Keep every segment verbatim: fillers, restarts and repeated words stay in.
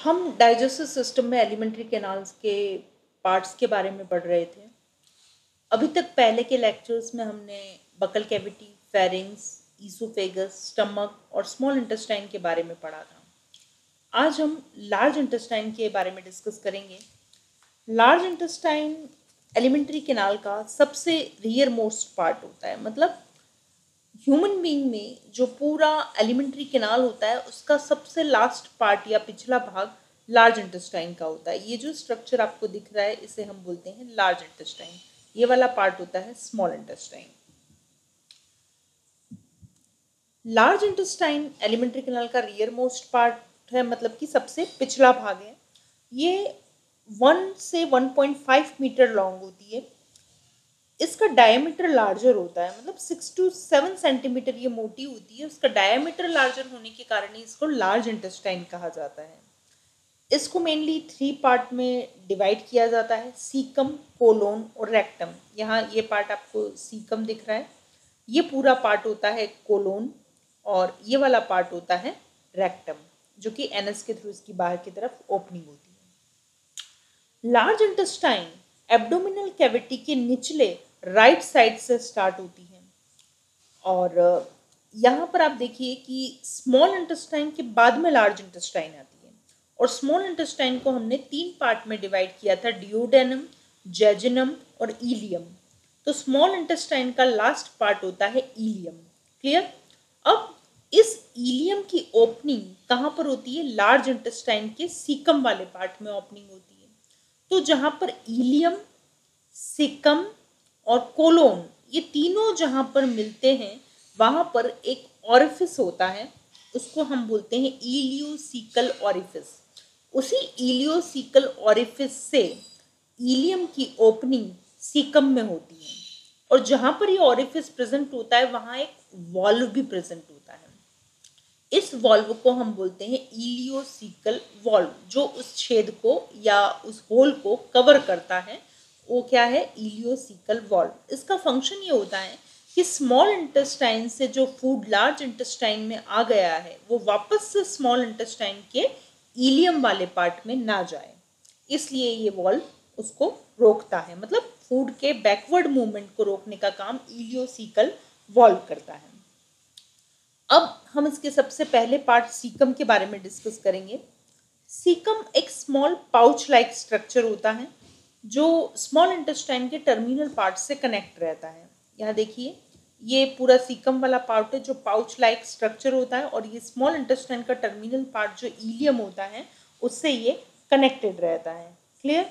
हम digestive system में alimentary canals के पार्ट्स के बारे में पढ़ रहे थे। अभी तक पहले के लेक्चर्स में हमने buccal cavity, pharynx, oesophagus, stomach और स्मॉल इंटेस्टाइन के बारे में पढ़ा था। आज हम लार्ज इंटेस्टाइन के बारे में डिस्कस करेंगे। लार्ज इंटेस्टाइन एलिमेंट्री कैनाल का सबसे रियर मोस्ट पार्ट होता है, मतलब ह्यूमन बीइंग में जो पूरा एलिमेंट्री कैनाल होता है उसका सबसे लास्ट पार्ट या पिछला भाग लार्ज इंटेस्टाइन का होता है। ये जो स्ट्रक्चर आपको दिख रहा है इसे हम बोलते हैं लार्ज इंटेस्टाइन। ये वाला पार्ट होता है small intestine. Large intestine alimentary canal का रियर मोस्ट पार्ट है, मतलब कि सबसे पिछला भाग है। ये वन से one point five metre long होती है। इसका डायमीटर लार्जर होता है, मतलब सिक्स टू सेवन सेंटीमीटर ये मोटी होती है। उसका डायमीटर लार्जर होने के कारण ही इसको लार्ज इंटेस्टाइन कहा जाता है। इसको मेनली थ्री पार्ट में डिवाइड किया जाता है, सीकम, कोलोन और रेक्टम। यहाँ ये पार्ट आपको सीकम दिख रहा है, ये पूरा पार्ट होता है कोलोन और ये वाला पार्ट होता है रेक्टम, जो कि एनस के थ्रू इसकी बाहर की तरफ ओपनिंग होती है। लार्ज इंटेस्टाइन एब्डोमिनल कैविटी के निचले राइट साइड से स्टार्ट होती है और यहाँ पर आप देखिए कि स्मॉल इंटेस्टाइन के बाद में लार्ज इंटेस्टाइन आती है और स्मॉल इंटेस्टाइन को हमने तीन पार्ट में डिवाइड किया था, डिओडेनम, जेजुनम और इलियम। तो स्मॉल इंटेस्टाइन का लास्ट पार्ट होता है इलियम। क्लियर? अब इस इलियम की ओपनिंग कहाँ पर होती है? लार्ज इंटेस्टाइन के सीकम वाले पार्ट में ओपनिंग होती है। तो जहाँ पर इलियम, सीकम और कोलोन ये तीनों जहाँ पर मिलते हैं वहाँ पर एक ऑरिफिस होता है, उसको हम बोलते हैं इलियोसीकल ऑरिफिस। उसी इलियोसीकल ऑरिफिस से इलियम की ओपनिंग सीकम में होती है और जहाँ पर ये ऑरिफिस प्रेजेंट होता है वहाँ एक वॉल्व भी प्रेजेंट होता है। इस वॉल्व को हम बोलते हैं इलियोसीकल वॉल्व। जो उस छेद को या उस होल को कवर करता है वो क्या है? इलियोसीकल वॉल्व। इसका फंक्शन ये होता है कि स्मॉल इंटेस्टाइन से जो फूड लार्ज इंटेस्टाइन में आ गया है वो वापस से स्मॉल इंटेस्टाइन के इलियम वाले पार्ट में ना जाए, इसलिए ये वॉल्व उसको रोकता है। मतलब फूड के बैकवर्ड मूवमेंट को रोकने का काम इलियोसीकल वॉल्व करता है। अब हम इसके सबसे पहले पार्ट सीकम के बारे में डिस्कस करेंगे। सीकम एक स्मॉल पाउच लाइक स्ट्रक्चर होता है जो स्मॉल इंटेस्टाइन के टर्मिनल पार्ट से कनेक्ट रहता है। यहाँ देखिए ये पूरा सीकम वाला पार्ट है जो पाउच लाइक स्ट्रक्चर होता है और ये स्मॉल इंटेस्टाइन का टर्मिनल पार्ट जो इलियम होता है उससे ये कनेक्टेड रहता है। क्लियर?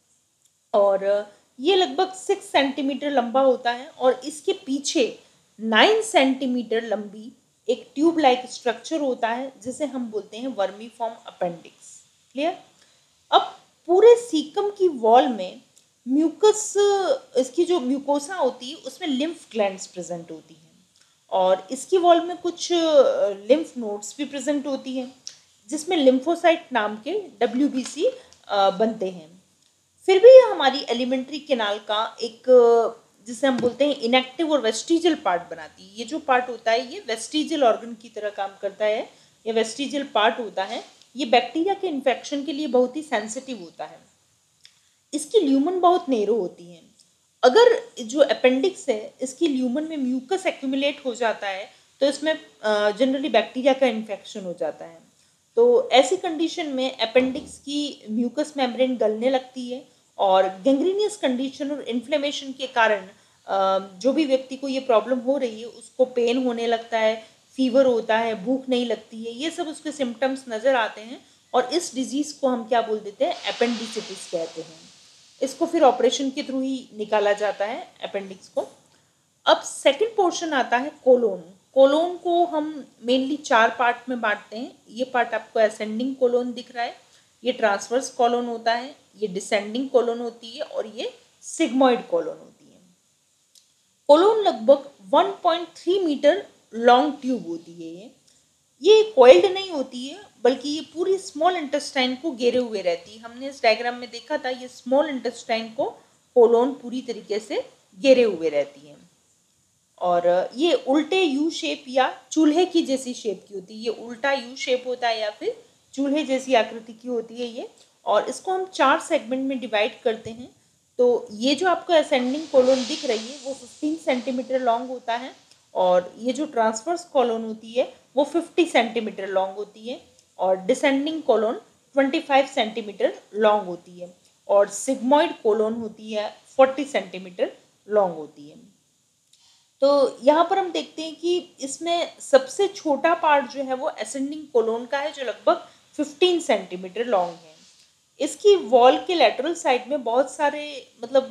और ये लगभग सिक्स सेंटीमीटर लंबा होता है और इसके पीछे नाइन सेंटीमीटर लंबी एक ट्यूब लाइक स्ट्रक्चर होता है जिसे हम बोलते हैं वर्मीफॉर्म अपेंडिक्स। क्लियर? अब पूरे सीकम की वॉल में म्यूकस, इसकी जो म्यूकोसा होती है उसमें लिम्फ ग्लैंड्स प्रेजेंट होती हैं और इसकी वॉल में कुछ लिम्फ नोड्स भी प्रेजेंट होती हैं जिसमें लिम्फोसाइट नाम के डब्ल्यू बी सी बनते हैं। फिर भी यह हमारी एलिमेंट्री कैनाल का एक, जिसे हम बोलते हैं इनएक्टिव और वेस्टिजियल पार्ट बनाती है। ये जो पार्ट होता है ये वेस्टिजियल ऑर्गन की तरह काम करता है। ये वेस्टिजियल पार्ट होता है, ये बैक्टीरिया के इन्फेक्शन के लिए बहुत ही सेंसिटिव होता है। इसकी ल्यूमन बहुत नैरो होती है। अगर जो अपेंडिक्स है इसकी ल्यूमन में म्यूकस एक्यूमुलेट हो जाता है तो इसमें जनरली बैक्टीरिया का इन्फेक्शन हो जाता है। तो ऐसी कंडीशन में अपेंडिक्स की म्यूकस मेम्ब्रेन गलने लगती है और गैंग्रीनियस कंडीशन और इन्फ्लेमेशन के कारण जो भी व्यक्ति को ये प्रॉब्लम हो रही है उसको पेन होने लगता है, फीवर होता है, भूख नहीं लगती है, ये सब उसके सिम्टम्स नज़र आते हैं और इस डिजीज़ को हम क्या बोल देते हैं? अपेंडिसिटिस कहते हैं। इसको फिर ऑपरेशन के थ्रू ही निकाला जाता है अपेंडिक्स को। अब सेकंड पोर्शन आता है कोलोन। कोलोन को हम मेनली चार पार्ट में बांटते हैं। ये पार्ट आपको असेंडिंग कोलोन दिख रहा है, ये ट्रांसवर्स कोलोन होता है, ये डिसेंडिंग कोलोन होती है और ये सिग्मोइड कोलोन होती है। कोलोन लगभग one point three metre long tube होती है। ये ये कोइल्ड नहीं होती है बल्कि ये पूरी स्मॉल इंटेस्टाइन को घेरे हुए रहती है। हमने इस डायग्राम में देखा था, ये स्मॉल इंटेस्टाइन को कोलोन पूरी तरीके से घेरे हुए रहती है और ये उल्टे यू शेप या चूल्हे की जैसी शेप की होती है। ये उल्टा यू शेप होता है या फिर चूल्हे जैसी आकृति की होती है ये, और इसको हम चार सेगमेंट में डिवाइड करते हैं। तो ये जो आपको असेंडिंग कॉलोन दिख रही है वो फिफ्टीन सेंटीमीटर लॉन्ग होता है, और ये जो ट्रांसवर्स कॉलोन होती है वो फिफ्टी सेंटीमीटर लॉन्ग होती है, और descending colon twenty five centimetre long होती है, और सिग्मॉइड कॉलोन होती है फोर्टी सेंटीमीटर लॉन्ग होती है। तो यहाँ पर हम देखते हैं कि इसमें सबसे छोटा पार्ट जो है वो असेंडिंग कॉलोन का है, जो लगभग फिफ्टीन सेंटीमीटर लॉन्ग है। इसकी वॉल के लेटरल साइड में बहुत सारे मतलब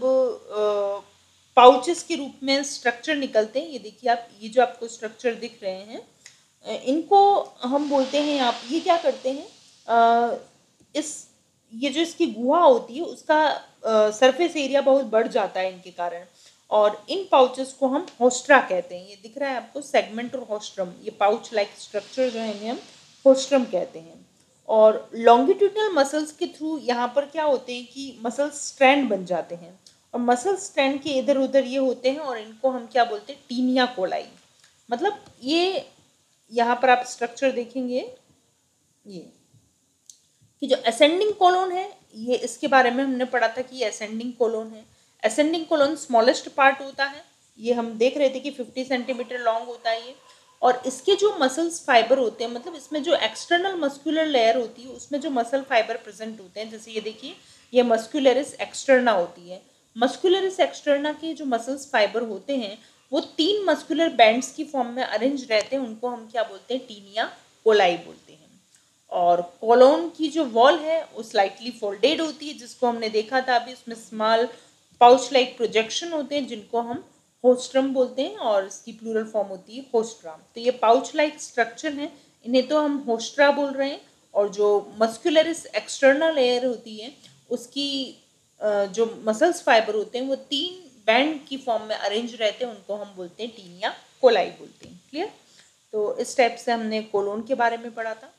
पाउचेस के रूप में स्ट्रक्चर निकलते हैं। ये देखिए आप, ये जो आपको स्ट्रक्चर दिख रहे हैं इनको हम बोलते हैं, आप ये क्या करते हैं, आ, इस ये जो इसकी गुहा होती है उसका सरफेस एरिया बहुत बढ़ जाता है इनके कारण, और इन पाउचेस को हम होस्ट्रा कहते हैं। ये दिख रहा है आपको सेगमेंट और होस्ट्रम, ये पाउच लाइक स्ट्रक्चर जो है इन्हें हम होस्ट्रम कहते हैं। और लॉन्गिट्यूडनल मसल्स के थ्रू यहाँ पर क्या होते हैं कि मसल स्ट्रैंड बन जाते हैं, और मसल स्ट्रैंड के इधर उधर ये होते हैं, और इनको हम क्या बोलते हैं, टीनिया कोलाई। मतलब ये यहाँ पर आप स्ट्रक्चर देखेंगे ये कि जो असेंडिंग कॉलोन है, ये इसके बारे में हमने पढ़ा था कि ये असेंडिंग कॉलोन है। असेंडिंग कॉलोन स्मॉलेस्ट पार्ट होता है, ये हम देख रहे थे कि फिफ्टी सेंटीमीटर लॉन्ग होता है ये, और इसके जो मसल्स फाइबर होते हैं, मतलब इसमें जो एक्सटर्नल मस्कुलर लेयर होती है उसमें जो मसल फाइबर प्रेजेंट होते हैं, जैसे ये देखिए ये मस्कुलरिस एक्सटर्ना होती है। मस्कुलरिस एक्सटर्ना के जो मसल्स फाइबर होते हैं वो तीन मस्कुलर बैंड्स की फॉर्म में अरेंज रहते हैं, उनको हम क्या बोलते हैं, टीनिया कोलाई बोलते हैं। और कॉलोन की जो वॉल है वो स्लाइटली फोल्डेड होती है, जिसको हमने देखा था अभी, उसमें स्मॉल पाउच लाइक प्रोजेक्शन होते हैं जिनको हम होस्ट्रम बोलते हैं, और इसकी प्लूरल फॉर्म होती है होस्ट्रा। तो ये पाउच लाइक स्ट्रक्चर है, इन्हें तो हम होस्ट्रा बोल रहे हैं, और जो मस्कुलरिस एक्सटर्नल लेयर होती है उसकी जो मसल्स फाइबर होते हैं वो तीन बैंड की फॉर्म में अरेंज रहते हैं, उनको हम बोलते हैं टीनिया कोलाई बोलते हैं। क्लियर? तो इस टाइप से हमने कोलोन के बारे में पढ़ा था।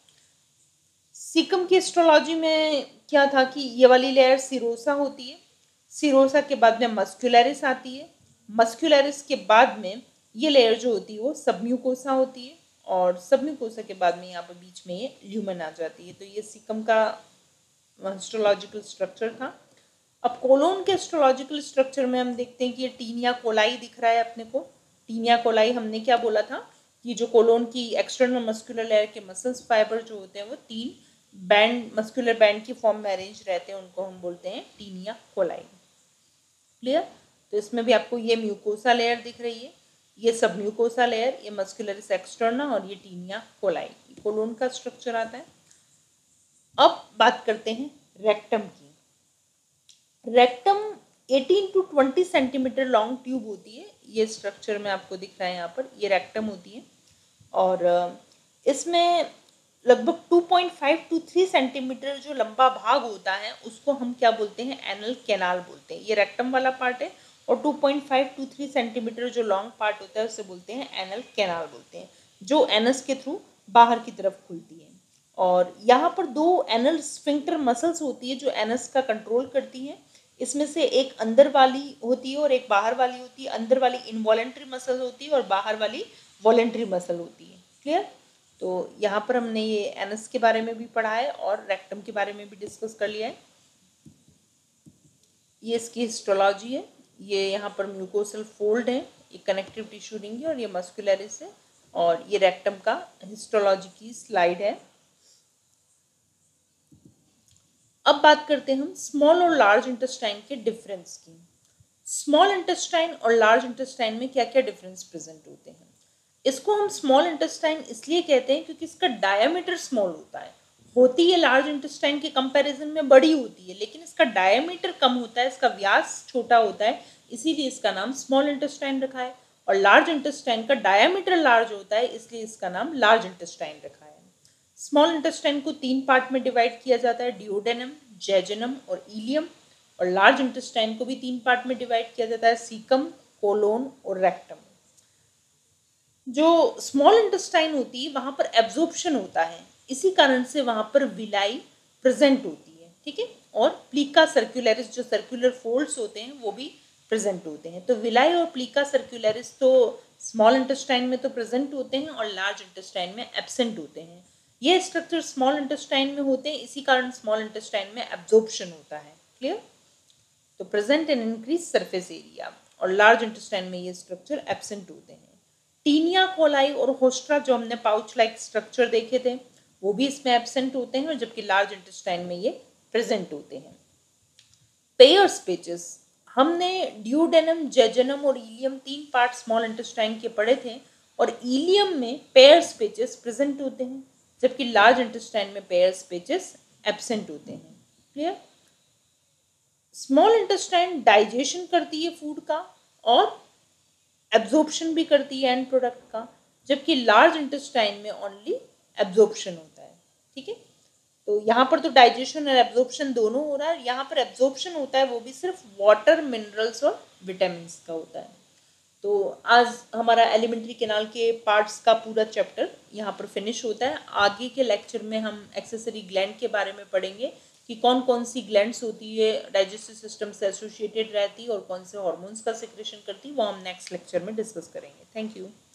सीकम की एस्ट्रोलॉजी में क्या था कि ये वाली लेयर सिरोसा होती है, सिरोसा के बाद में मस्कुलरिस आती है, मस्कुलरिस के बाद में ये लेयर जो होती है वो सबम्यूकोसा होती है, और सबम्यूकोसा के बाद में यहाँ पर बीच में ये ल्यूमन आ जाती है। तो ये सीकम का एस्ट्रोलॉजिकल स्ट्रक्चर था। अब कोलोन के एस्ट्रोलॉजिकल स्ट्रक्चर में हम देखते हैं कि ये टीनिया कोलाई दिख रहा है अपने को। टीनिया कोलाई हमने क्या बोला था कि जो कोलोन की एक्सटर्नल मस्कुलर लेयर के मसल्स फाइबर जो होते हैं वो तीन बैंड मस्कुलर बैंड की फॉर्म में अरेंज रहते हैं, उनको हम बोलते हैं टीनिया कोलाई। क्लियर? तो इसमें भी आपको ये म्यूकोसा लेयर दिख रही है, ये सब म्यूकोसा लेयर, ये मस्कुलरिस एक्सटर्ना, और ये टीनिया कोलाई, कोलोन का स्ट्रक्चर आता है। अब बात करते हैं रेक्टम की। Rectum eighteen to twenty centimetre long tube होती है, ये स्ट्रक्चर में आपको दिख रहा है यहाँ पर, ये रेक्टम होती है, और इसमें लगभग two point five to three centimetre जो लंबा भाग होता है उसको हम क्या बोलते हैं, एनल कैनाल बोलते हैं। ये रेक्टम वाला पार्ट है, और two point five to three centimetre जो लॉन्ग पार्ट होता है उसे बोलते हैं एनल कैनाल बोलते हैं, जो एनस के थ्रू बाहर की तरफ खुलती है। और यहाँ पर दो एनल स्फिंक्टर मसल्स होती है जो एनस का कंट्रोल करती है। इसमें से एक अंदर वाली होती है और एक बाहर वाली होती है। अंदर वाली इनवॉलेंट्री मसल होती है और बाहर वाली वॉलेंट्री मसल होती है। क्लियर? तो यहाँ पर हमने ये एनस के बारे में भी पढ़ा है और रेक्टम के बारे में भी डिस्कस कर लिया है। ये इसकी हिस्टोलॉजी है, ये यहाँ पर म्यूकोसल फोल्ड है, ये कनेक्टिव टिश्यू रिंग है, और ये मस्कुलरिस है, और ये रेक्टम का हिस्टोलॉजी की स्लाइड है। अब बात करते हैं हम स्मॉल और लार्ज इंटेस्टाइन के डिफरेंस की। स्मॉल इंटेस्टाइन और लार्ज इंटेस्टाइन में क्या क्या डिफरेंस प्रेजेंट होते हैं। इसको हम स्मॉल इंटेस्टाइन इसलिए कहते हैं क्योंकि इसका डायमीटर स्मॉल होता है। होती है लार्ज इंटेस्टाइन के कंपैरिजन में बड़ी होती है, लेकिन इसका डायमीटर कम होता है, इसका व्यास छोटा होता है, इसीलिए इसका नाम स्मॉल इंटेस्टाइन रखा है। और लार्ज इंटेस्टाइन का डायमीटर लार्ज होता है, इसलिए इसका नाम लार्ज इंटेस्टाइन रखा है। स्मॉल इंटेस्टाइन को तीन पार्ट में डिवाइड किया जाता है, डिओडेनम, जेजुनम और इलियम। और लार्ज इंटेस्टाइन को भी तीन पार्ट में डिवाइड किया जाता है, सीकम, कोलोन और रेक्टम। जो स्मॉल इंटेस्टाइन होती है वहाँ पर एब्जॉर्प्शन होता है, इसी कारण से वहाँ पर विलाई प्रेजेंट होती है, ठीक है। और प्लीका सर्कुलरिस, जो सर्कुलर फोल्ड्स होते हैं वो भी प्रेजेंट होते हैं। तो विलाई और प्लीका सर्कुलरिस तो स्मॉल इंटेस्टाइन में तो प्रेजेंट होते हैं और लार्ज इंटेस्टाइन में एब्सेंट होते हैं। ये स्ट्रक्चर स्मॉल इंटेस्टाइन में होते हैं, इसी कारण स्मॉल इंटेस्टाइन में एब्जॉर्प्शन होता है। क्लियर? तो present in increase surface area, और लार्ज इंटेस्टाइन में ये स्ट्रक्चर एब्सेंट होते हैं। टीनिया कोलाई और होस्ट्रा जो हमने पाउच लाइक स्ट्रक्चर देखे थे वो भी इसमें एब्सेंट होते हैं, और जबकि लार्ज इंटेस्टाइन में ये प्रेजेंट होते हैं। पेयर स्पेचेस, हमने ड्यूडेनम, जेजुनम और इलियम तीन पार्ट स्मॉल इंटेस्टाइन के पढ़े थे, और इलियम में पेयर स्पेचेस प्रेजेंट होते हैं, जबकि लार्ज इंटेस्टाइन में पेयर स्पेचेस एब्सेंट होते हैं। क्लियर? स्मॉल इंटेस्टाइन डाइजेशन करती है फूड का और एब्जॉर्प्शन भी करती है एंड प्रोडक्ट का, जबकि लार्ज इंटेस्टाइन में ओनली एब्जॉर्प्शन होता है। ठीक है, तो यहाँ पर तो डाइजेशन और एब्जॉर्प्शन दोनों हो रहा है। यहाँ पर एब्जॉर्प्शन होता है वो भी सिर्फ वाटर, मिनरल्स और विटामिन का होता है। तो आज हमारा एलिमेंट्री कैनाल के पार्ट्स का पूरा चैप्टर यहाँ पर फिनिश होता है। आगे के लेक्चर में हम एक्सेसरी ग्लैंड के बारे में पढ़ेंगे कि कौन कौन सी ग्लैंड्स होती है, डाइजेस्टिव सिस्टम से एसोसिएटेड रहती है, और कौन से हार्मोन्स का सिक्रेशन करती है, वो हम नेक्स्ट लेक्चर में डिस्कस करेंगे। Thank you.